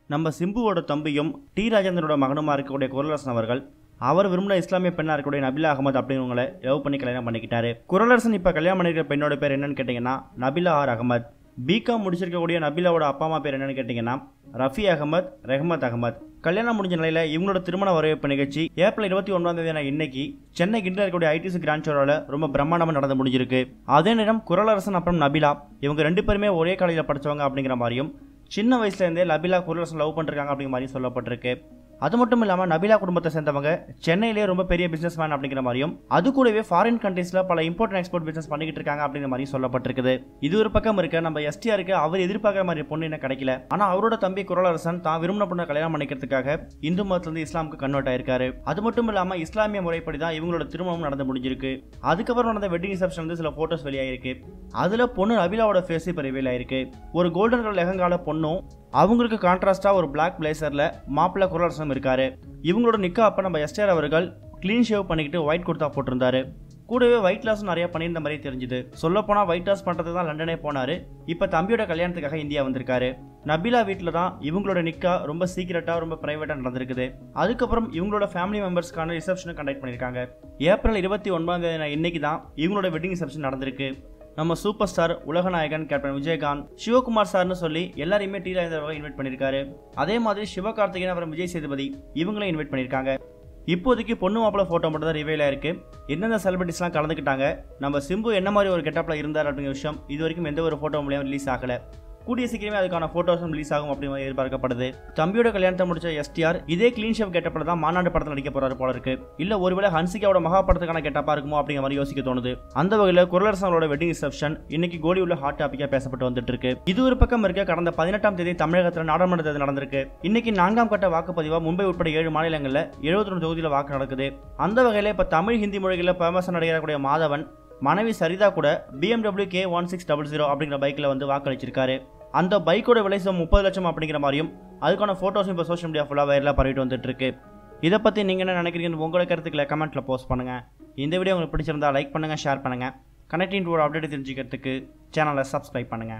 நம்ம சிம்புவோட தம்பியும் டி ராஜேந்திரனோட மகனுமா இருக்கக்கூடிய குரலரசன் அவர்கள் அவர் விரும்பின இஸ்லாமிய பெண்ணா இருக்கக்கூடிய நபிலா அகமது அப்படிங்கிறவங்களை லவ் பண்ணி கல்யாணம் பண்ணிக்கிட்டாரு. குரலரசன் இப்ப கல்யாணம் பண்ணிக்கிற பெண்ணோட பேர் என்னன்னு கேட்டீங்கன்னா நபிலா ஆர் அகமது. பிகாம் முடிச்சிருக்கக்கூடிய நபிலாவோட அப்பா அம்மா பேர் என்னன்னு கேட்டீங்கன்னா ரஃபி அகமது, ரெஹமத் அகமது. கல்யாணம் முடிஞ்ச நிலையில இவங்களோட திருமண வரவேற்பு நிகழ்ச்சி ஏப்ரல் 29 இன்னைக்கு சென்னை கிண்டில் இருக்கக்கூடிய ஐடிசி கிராண்ட் ஷோரோல ரொம்ப பிரம்மாண்டமா நடந்து முடிஞ்சிருக்கு. அதே நேரம் குரலரசன் அப்புறம் நபிலா இவங்க ரெண்டு பேருமே ஒரே காலேஜில் படிச்சவங்க அப்படிங்கிற மாதிரியும் சின்ன வயசுல இருந்தே நபிலா குரலரசன் லவ் பண்ணிருக்காங்க அப்படிங்கிற மாதிரி சொல்லப்பட்டிருக்கு. அது மட்டும் இல்லாமல் நபிலா குடும்பத்தை சேர்ந்தவங்க சென்னையிலேயே ரொம்ப பெரிய பிசினஸ் மேன் அப்படிங்கிற மாதிரியும் அது கூடவே ஃபாரின் கண்ட்ரீஸ்ல பல இம்போர்ட் அண்ட் எக்ஸ்போர்ட் பிசினஸ் பண்ணிக்கிட்டு இருக்காங்க அப்படிங்கிற மாதிரி சொல்லப்பட்டிருக்குது. இது ஒரு பக்கம் இருக்க நம்ம எஸ்டிஆருக்கு அவர் எதிர்பார்க்குற மாதிரி பொண்ணு என்ன கிடைக்கல. ஆனா அவரோட தம்பி குரலரசன் தான் விரும்பின பொண்ணை கல்யாணம் பண்ணிக்கிறதுக்காக இந்து மதத்திலிருந்து இஸ்லாமுக்கு கன்வெர்ட் ஆயிருக்காரு. அது மட்டும் இல்லாம இஸ்லாமிய முறைப்படி தான் இவங்களோட திருமணம் நடந்து முடிஞ்சிருக்கு. அதுக்கப்புறம் நடந்த வெட்டிங் ரிசப்ஷன் வந்து சில போட்டோஸ் வெளியாயிருக்கு. அதுல பொண்ணு நபிலாவோட ஃபேஸ் இப்ப ரிவீல் ஆயிருக்கு. ஒரு கோல்டன் கலர் லெஹங்கால பொண்ணும் அவங்களுக்கு கான்ட்ராஸ்டா ஒரு பிளாக் பிளேசர்ல மாப்பிள்ள குரலரசனும் இருக்காரு. இவங்களோட நிக்கா அப்ப நம்ம எஸ்டிஆர் அவர்கள் கிளீன் ஷேவ் பண்ணிக்கிட்டு ஒயிட் குர்தா போட்டிருந்தாரு. கூடவே ஒயிட் லாஸும் நிறைய பண்ணியிருந்த மாதிரி தெரிஞ்சுது. சொல்ல போனா ஒயிட் லாஸ் பண்றதுக்கு தான் லண்டனே போனாரு. இப்ப தம்பியோட கல்யாணத்துக்காக இந்தியா வந்திருக்காரு. நபிலா வீட்டில தான் இவங்களோட நிக்கா ரொம்ப சீக்கிரட்டா ரொம்ப பிரைவேட்டா நடந்திருக்குது. அதுக்கப்புறம் இவங்களோட ஃபேமிலி மெம்பர்ஸ்க்கான ரிசப்ஷனை கண்டக்ட் பண்ணிருக்காங்க. ஏப்ரல் 29 இன்னைக்கு தான் இவங்களோட வெட்டிங் ரிசப்ஷன் நடந்திருக்கு. நம்ம சூப்பர் ஸ்டார் உலகநாயகன் கேப்டன் விஜயகாந்த், சிவகுமார் சார்னு சொல்லி எல்லாரையுமே டி ராஜேந்திரன் இன்வைட் பண்ணியிருக்காரு. அதே மாதிரி சிவகார்த்திகேயன் அப்புறம் விஜய் சேதுபதி இவங்களையும் இன்வைட் பண்ணியிருக்காங்க. இப்போதைக்கு பொண்ணு மாப்பிள்ள போட்டோ மட்டும் தான் ரிவீல் ஆயிருக்கு. எந்தெந்த செலிபிரிட்டிஸ்லாம் கலந்துக்கிட்டாங்க, நம்ம சிம்பு என்ன மாதிரி ஒரு கெட்டப்ல இருந்தார் அப்படிங்கிற விஷயம் இது வரைக்கும் எந்த ஒரு போட்டோ மூலியம் ரிலீஸ் ஆகல. கூடிய சீக்கிரமே அதுக்கான போட்டோஸும் ரிலீஸ் ஆகும் அப்படின்னு எதிர்பார்க்கப்படுது. தம்பியோட கல்யாணத்தை முடிச்ச எஸ்டிஆர் இதே கிளீன் ஷேவ் கெட்டப்ல தான் மாநாடு படத்தில் நடிக்க போறாரு போல இருக்கு. இல்ல ஒருவேளை ஹன்சிகாவோட மகா படத்துக்கான கெட்டப்பா இருக்குமோ அப்படிங்கிற மாதிரி யோசிக்க தோணுது. அந்த வகையில் குரலரசனோட வெட்டிங் ரிசப்ஷன் இன்னைக்கு கோலிவுட்ல ஹாட் டாபிக்கா பேசப்பட்டு வந்துட்டு இருக்கு. இது ஒரு பக்கம் இருக்க கடந்த 18ஆம் தேதி தமிழகத்தில் நாடாளுமன்ற தேர்தல் நடந்திருக்கு. இன்னைக்கு 4ஆம் கட்ட வாக்குப்பதிவா மும்பை உட்பட 7 மாநிலங்களில் 71 தொகுதியில் வாக்கு நடக்குது. அந்த வகையில் இப்ப தமிழ் ஹிந்தி மொழிகளில் பேமஸா நடிகரக்கூடிய மாதவன் மனைவி சரிதா கூட BMW K1600 அப்படிங்கிற பைக்ல வந்து வாக்களிச்சிருக்காரு. அந்த பைக்கோட விலை 30 லட்சம் அப்படிங்கிற மாதிரியும் அதுக்கான போட்டோஸும் இப்போ சோஷியல் மீடியா ஃபுல்லாக வைரலாக பரவிட்டு வந்துட்டு இருக்கு. இதை பற்றி நீங்கள் என்ன நினைக்கிறீங்கன்னு உங்களோட கருத்துக்களை கமெண்ட்ல போஸ்ட் பண்ணுங்க. இந்த வீடியோ உங்களுக்கு பிடிச்சிருந்தா லைக் பண்ணுங்க, ஷேர் பண்ணுங்க. கனெக்டிங் டிவியோட அப்டேட் தெரிஞ்சுக்கிறதுக்கு சேனலை சப்ஸ்கிரைப் பண்ணுங்க.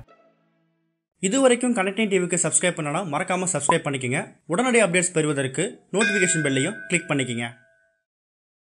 இது வரைக்கும் கனெக்டிங் டிவிக்கு சப்ஸ்கிரைப் பண்ணனா மறக்காம சப்ஸ்கிரைப் பண்ணிக்கங்க. உடனடி அப்டேட்ஸ் பெறுவதற்கு நோட்டிஃபிகேஷன் பெல்லையும் கிளிக் பண்ணிக்கங்க.